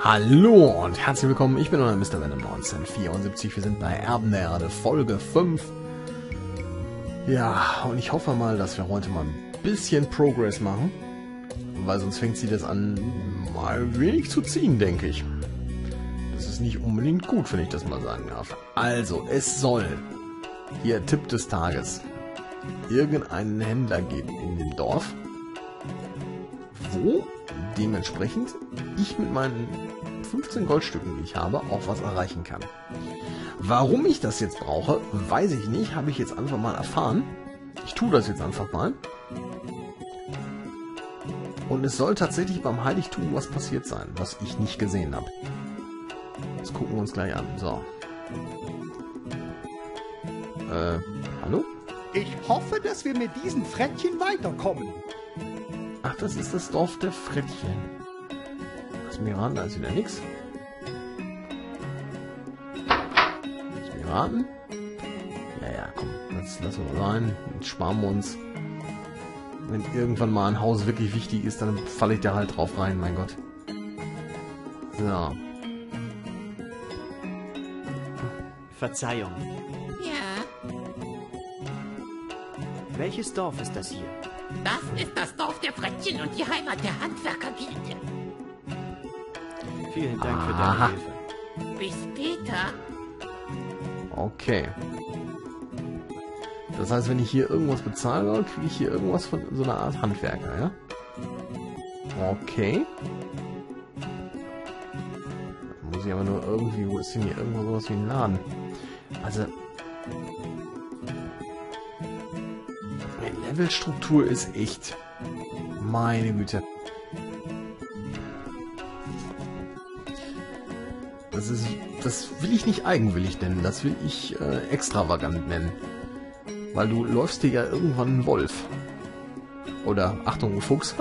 Hallo und herzlich willkommen, ich bin euer Mr. Venom 1974, wir sind bei Erben der Erde, Folge 5. Ja, und ich hoffe mal, dass wir heute mal ein bisschen Progress machen, weil sonst fängt sie das an, mal wenig zu ziehen, denke ich. Das ist nicht unbedingt gut, wenn ich das mal sagen darf. Also, es soll, hier Tipp des Tages, irgendeinen Händler geben in dem Dorf, wo dementsprechend ich mit meinen 15 Goldstücken, die ich habe, auch was erreichen kann. Warum ich das jetzt brauche, weiß ich nicht, habe ich jetzt einfach mal erfahren. Ich tue das jetzt einfach mal. Und es soll tatsächlich beim Heiligtum was passiert sein, was ich nicht gesehen habe. Das gucken wir uns gleich an. So. Hallo? Ich hoffe, dass wir mit diesen Frettchen weiterkommen. Ach, das ist das Dorf der Frettchen. Lass mich raten, da ist wieder nichts. Lass mich raten. Ja, komm, das lassen wir sein. Jetzt sparen wir uns. Wenn irgendwann mal ein Haus wirklich wichtig ist, dann falle ich da halt drauf rein, mein Gott. So. Verzeihung. Ja, Welches Dorf ist das hier? das ist das Dorf der Frettchen und die Heimat der Handwerkergilde. Vielen Dank für Aha. deine Hilfe. Bis später. Okay. Das heißt, wenn ich hier irgendwas bezahle, kriege ich hier irgendwas von so einer Art Handwerker, ja? Okay. Muss ich aber nur irgendwie, wo ist denn hier irgendwo sowas wie ein Laden? Also, die Levelstruktur ist echt, meine Güte. Das will ich nicht eigenwillig nennen, das will ich extravagant nennen. Weil du läufst dir ja irgendwann einen Wolf. Oder, Achtung, ein Fuchs.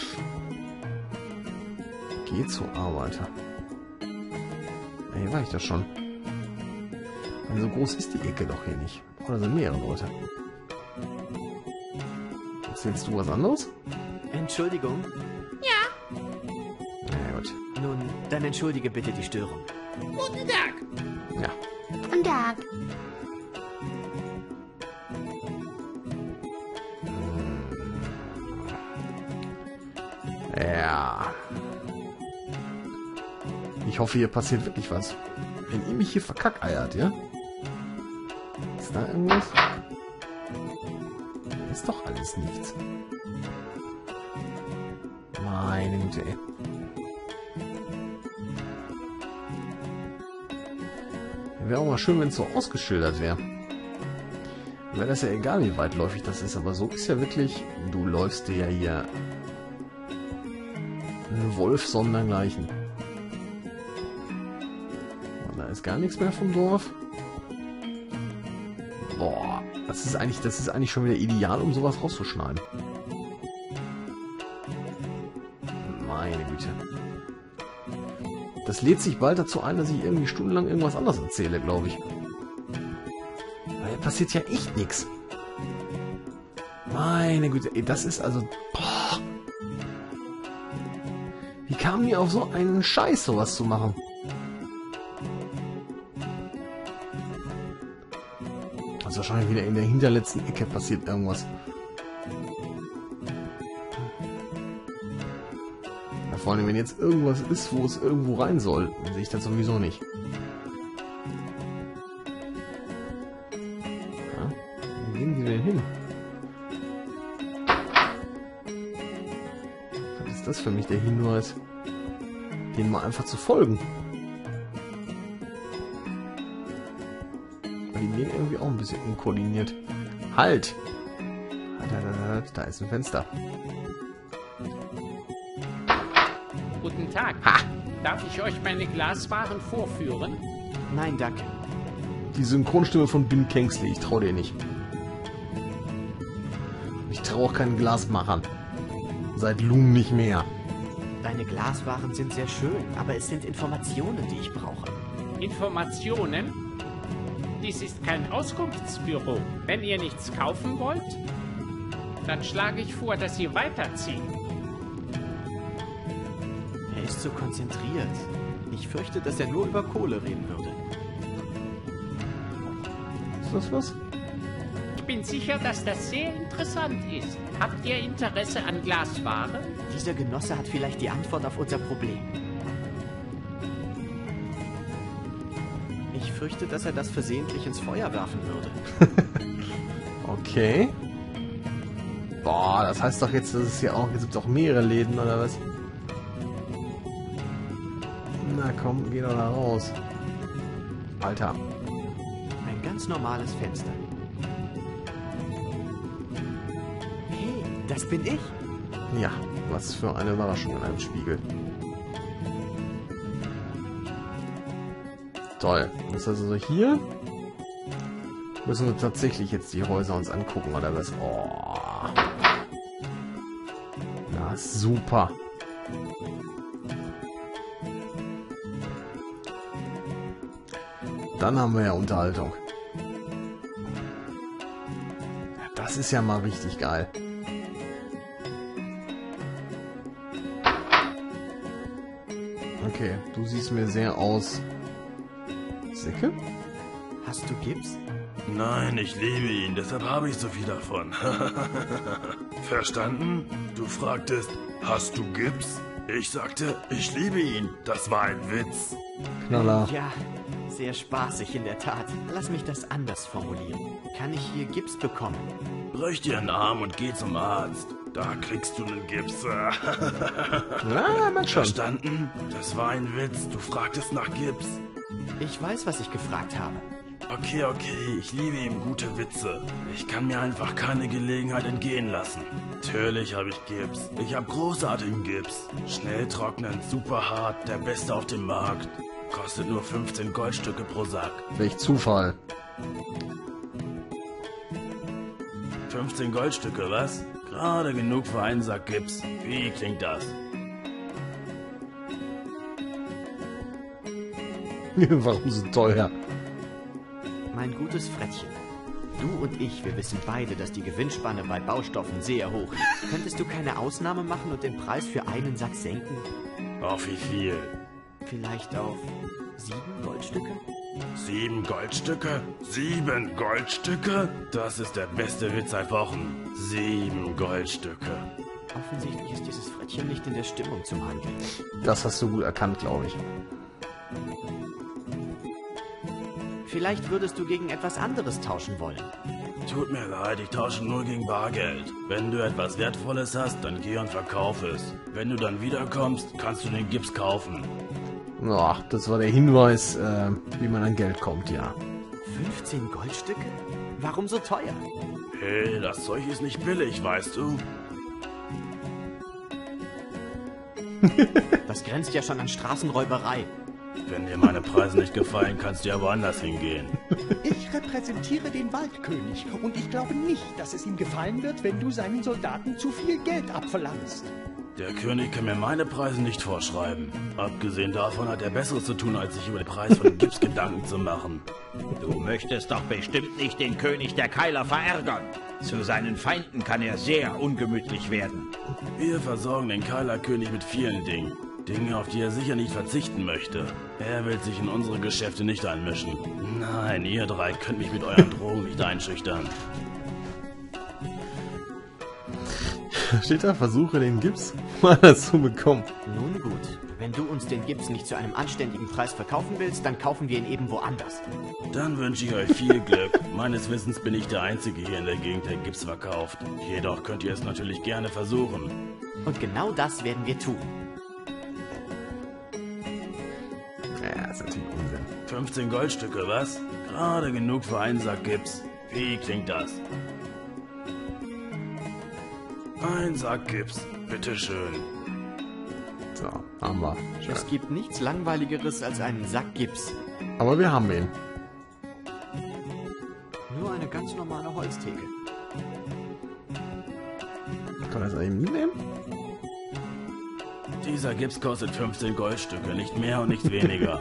Geh zur Arbeit. Hier war ich das schon. Und so groß ist die Ecke doch hier nicht. Oder sind mehrere Leute. Erzählst du was anderes? Entschuldigung. Na gut. Nun, dann entschuldige bitte die Störung. Guten Tag. Ja. Guten Tag. Ja. Ich hoffe, hier passiert wirklich was. Wenn ihr mich hier verkackeiert, ja? Ist da irgendwas? Ist doch alles nichts. Meine Güte, ey. Wäre auch mal schön, wenn es so ausgeschildert wäre. Wäre das ja egal, wie weitläufig das ist, aber so ist ja wirklich, du läufst dir ja hier ein Wolf sondergleichen. Und da ist gar nichts mehr vom Dorf. Boah, das ist eigentlich schon wieder ideal, um sowas rauszuschneiden. Meine Güte. Das lädt sich bald dazu ein, dass ich irgendwie stundenlang irgendwas anderes erzähle, glaube ich. Weil hier passiert ja echt nichts. Meine Güte, ey, das ist also... Boah. Wie kamen die auf so einen Scheiß, sowas zu machen? Also wahrscheinlich wieder in der hinterletzten Ecke passiert irgendwas. Ja, vor allem, wenn jetzt irgendwas ist, wo es irgendwo rein soll, dann sehe ich das sowieso nicht. Ja, wo gehen die denn hin? Was ist das für mich, der Hinweis? Denen mal einfach zu folgen. Die gehen irgendwie auch ein bisschen unkoordiniert. Halt! Halt, da ist ein Fenster. Guten Tag. Ha! Darf ich euch meine Glaswaren vorführen? Nein, danke. Die Synchronstimme von Ben Kingsley. Ich traue dir nicht. Ich traue auch keinen Glasmachern. Seit Loom nicht mehr. Deine Glaswaren sind sehr schön, aber es sind Informationen, die ich brauche. Informationen? Dies ist kein Auskunftsbüro. Wenn ihr nichts kaufen wollt, dann schlage ich vor, dass ihr weiterzieht. Er ist so konzentriert. Ich fürchte, dass er nur über Kohle reden würde. Ist das was? Ich bin sicher, dass das sehr interessant ist. Habt ihr Interesse an Glasware? Dieser Genosse hat vielleicht die Antwort auf unser Problem. Ich fürchte, dass er das versehentlich ins Feuer werfen würde. Okay. Boah, das heißt doch jetzt, dass es hier auch, es gibt auch mehrere Läden, oder was? Na komm, geh doch da raus. Alter. Ein ganz normales Fenster. Hey, das bin ich. Ja, was für eine Überraschung in einem Spiegel. Toll. Das ist also hier. Müssen wir tatsächlich jetzt die Häuser uns angucken, oder was? Oh. Ja, super. Dann haben wir ja Unterhaltung. Das ist ja mal richtig geil. Okay, du siehst mir sehr aus. Sicke? Hast du Gips? Nein, ich liebe ihn, deshalb habe ich so viel davon. Verstanden? Du fragtest, hast du Gips? Ich sagte, ich liebe ihn. Das war ein Witz. Knaller. Ja, sehr spaßig in der Tat. Lass mich das anders formulieren. Kann ich hier Gips bekommen? Brech dir einen Arm und geh zum Arzt. Da kriegst du einen Gips. Ja, man schon. Verstanden? Das war ein Witz. Du fragtest nach Gips. Ich weiß, was ich gefragt habe. Okay, ich liebe ihm gute Witze. Ich kann mir einfach keine Gelegenheit entgehen lassen. Natürlich habe ich Gips. Ich habe großartigen Gips. Schnell trocknen, super hart, der beste auf dem Markt. Kostet nur 15 Goldstücke pro Sack. Welch Zufall. 15 Goldstücke, was? Gerade genug für einen Sack Gips. Wie klingt das? Warum so teuer? Mein gutes Frettchen. Du und ich, wir wissen beide, dass die Gewinnspanne bei Baustoffen sehr hoch ist. Könntest du keine Ausnahme machen und den Preis für einen Sack senken? Auf wie viel? Vielleicht auf 7 Goldstücke? 7 Goldstücke? 7 Goldstücke? Das ist der beste Witz seit Wochen. 7 Goldstücke. Offensichtlich ist dieses Frettchen nicht in der Stimmung zum Handeln. Das hast du gut erkannt, glaube ich. Vielleicht würdest du gegen etwas anderes tauschen wollen. Tut mir leid, ich tausche nur gegen Bargeld. Wenn du etwas Wertvolles hast, dann geh und verkauf es. Wenn du dann wiederkommst, kannst du den Gips kaufen. Ach, das war der Hinweis, wie man an Geld kommt, ja. 15 Goldstücke? Warum so teuer? Hey, das Zeug ist nicht billig, weißt du? Das grenzt ja schon an Straßenräuberei. Wenn dir meine Preise nicht gefallen, kannst du ja woanders hingehen. Ich repräsentiere den Waldkönig und ich glaube nicht, dass es ihm gefallen wird, wenn du seinen Soldaten zu viel Geld abverlangst. Der König kann mir meine Preise nicht vorschreiben. Abgesehen davon hat er Besseres zu tun, als sich über den Preis von Gips Gedanken zu machen. Du möchtest doch bestimmt nicht den König der Keiler verärgern. Zu seinen Feinden kann er sehr ungemütlich werden. Wir versorgen den Keilerkönig mit vielen Dingen. Dinge, auf die er sicher nicht verzichten möchte. Er will sich in unsere Geschäfte nicht einmischen. Nein, ihr drei könnt mich mit euren Drogen nicht einschüchtern. Steht da, versuche den Gips mal zu bekommen. Nun gut, wenn du uns den Gips nicht zu einem anständigen Preis verkaufen willst, dann kaufen wir ihn eben woanders. Dann wünsche ich euch viel Glück. Meines Wissens bin ich der Einzige hier in der Gegend, der Gips verkauft. Jedoch könnt ihr es natürlich gerne versuchen. Und genau das werden wir tun. Ja, das ist natürlich Unsinn. 15 Goldstücke, was? Gerade genug für einen Sack Gips. Wie klingt das? Ein Sack Gips, bitteschön. So, haben wir. Schön. Es gibt nichts Langweiligeres als einen Sack Gips. Aber wir haben ihn. Nur eine ganz normale Holztheke. Kann das eben mitnehmen? Dieser Gips kostet 15 Goldstücke, nicht mehr und nicht weniger.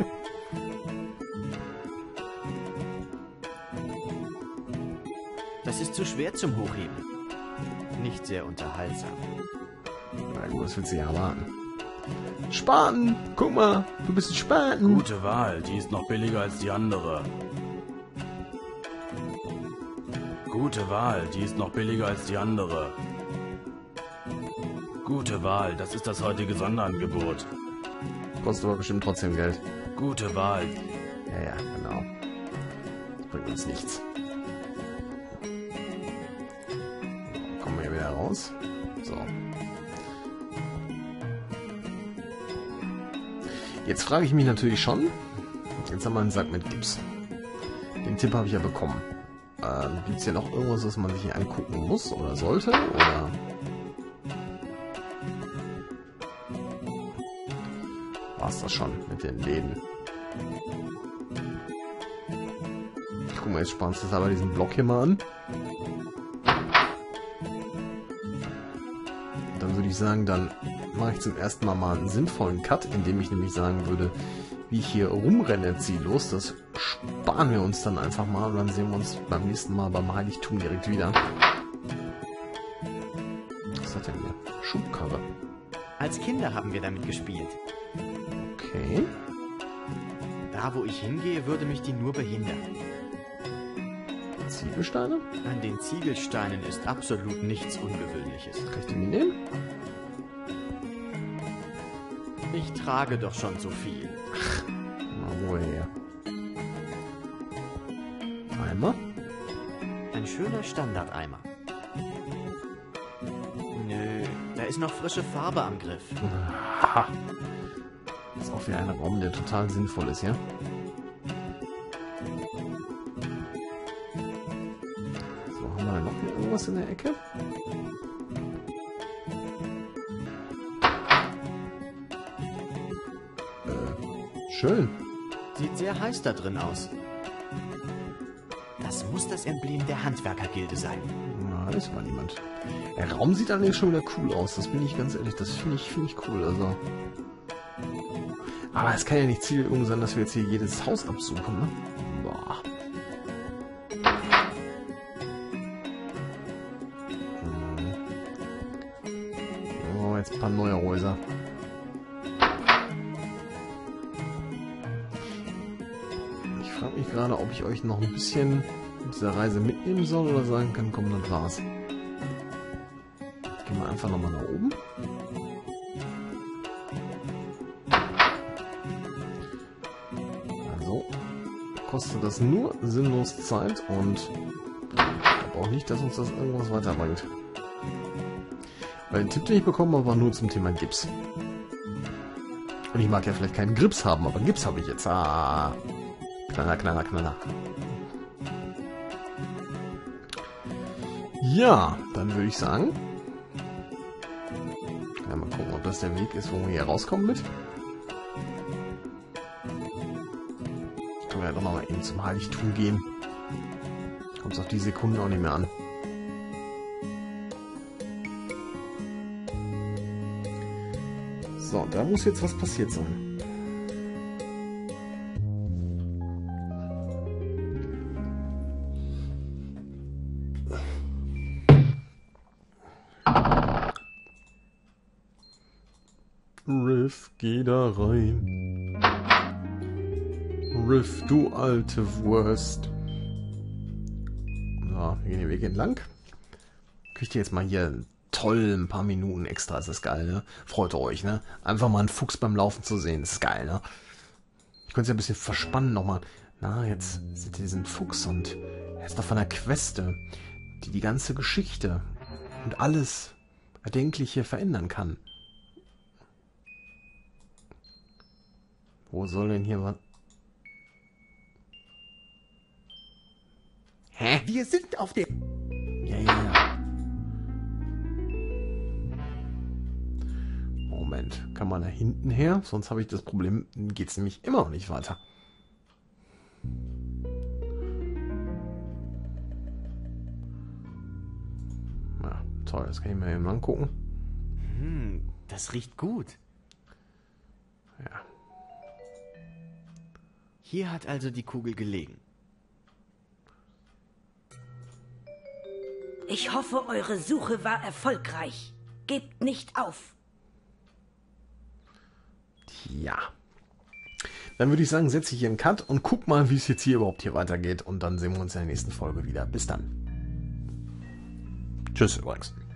Das ist zu schwer zum Hochheben. Nicht sehr unterhaltsam. Na gut, das willst du ja erwarten. Spaten! Guck mal, du bist ein Spaten! Gute Wahl, die ist noch billiger als die andere. Gute Wahl, die ist noch billiger als die andere. Gute Wahl, das ist das heutige Sonderangebot. Kostet aber bestimmt trotzdem Geld. Gute Wahl. Ja, genau. Das bringt uns nichts. Kommen wir hier wieder raus. So. Jetzt frage ich mich natürlich schon. Jetzt haben wir einen Sack mit Gips. Den Tipp habe ich ja bekommen. Gibt es hier noch irgendwas, was man sich hier angucken muss oder sollte? Oder... war's das schon mit den Läden? Ich gucke mir jetzt spaßeshalber diesen Block hier mal an. Dann würde ich sagen, dann mache ich zum ersten Mal einen sinnvollen Cut, indem ich nämlich sagen würde, wie ich hier rumrenne ziellos. Das sparen wir uns dann einfach mal und dann sehen wir uns beim nächsten Mal beim Heiligtum direkt wieder. Was hat denn hier? Schubkarre. Als Kinder haben wir damit gespielt. Okay. Da, wo ich hingehe, würde mich die nur behindern. Ziegelsteine? An den Ziegelsteinen ist absolut nichts Ungewöhnliches. Kann ich die mitnehmen? Ich trage doch schon so viel. Na, woher? Eimer? Ein schöner Standardeimer. Nö, da ist noch frische Farbe am Griff. Ha. Das ist auch wieder ein Raum, der total sinnvoll ist, ja? So, haben wir da noch hier irgendwas in der Ecke? Schön. Sieht sehr heiß da drin aus. Das muss das Emblem der Handwerkergilde sein. Na, ist mal niemand. Der Raum sieht allerdings schon wieder cool aus, das bin ich ganz ehrlich, das finde ich cool, also. Aber es kann ja nicht Ziel irgendwie sein, dass wir jetzt hier jedes Haus absuchen, ne? Boah. Oh, jetzt ein paar neue Häuser. Ich frage mich gerade, ob ich euch noch ein bisschen mit dieser Reise mitnehmen soll oder sagen kann, komm, das war's. Gehen wir einfach nochmal nach oben. Also, kostet das nur sinnlos Zeit und ich glaube auch nicht, dass uns das irgendwas weiterbringt. Weil den Tipp, den ich bekommen habe, war nur zum Thema Gips. Und ich mag ja vielleicht keinen Grips haben, aber Gips habe ich jetzt. Ah. Knaller, knaller, knaller. Ja, dann würde ich sagen... Ja, mal gucken, ob das der Weg ist, wo wir hier rauskommen mit. Können wir ja doch noch mal eben zum Heiligtum gehen. Kommt es auf die Sekunden auch nicht mehr an. So, da muss jetzt was passiert sein. Riff, geh da rein. Riff, du alte Wurst. So, wir gehen den Weg entlang. Kriegt ihr jetzt mal hier toll ein paar Minuten extra, ist das geil, ne? Freut euch, ne? Einfach mal einen Fuchs beim Laufen zu sehen, ist geil, ne? Ich könnte es ja ein bisschen verspannen nochmal. Na, jetzt seht ihr diesen Fuchs und er ist doch von der Queste, die die ganze Geschichte und alles Erdenkliche verändern kann. Wo soll denn hier was... Hä? Wir sind auf dem... Ja. Moment, kann man da hinten her? Sonst habe ich das Problem, geht es nämlich immer noch nicht weiter. Ja, toll, das kann ich mir eben angucken. Das riecht gut. Ja. Hier hat also die Kugel gelegen. Ich hoffe, eure Suche war erfolgreich. Gebt nicht auf. Ja. Dann würde ich sagen, setze ich hier einen Cut und guck mal, wie es jetzt hier überhaupt hier weitergeht. Und dann sehen wir uns in der nächsten Folge wieder. Bis dann. Tschüss übrigens.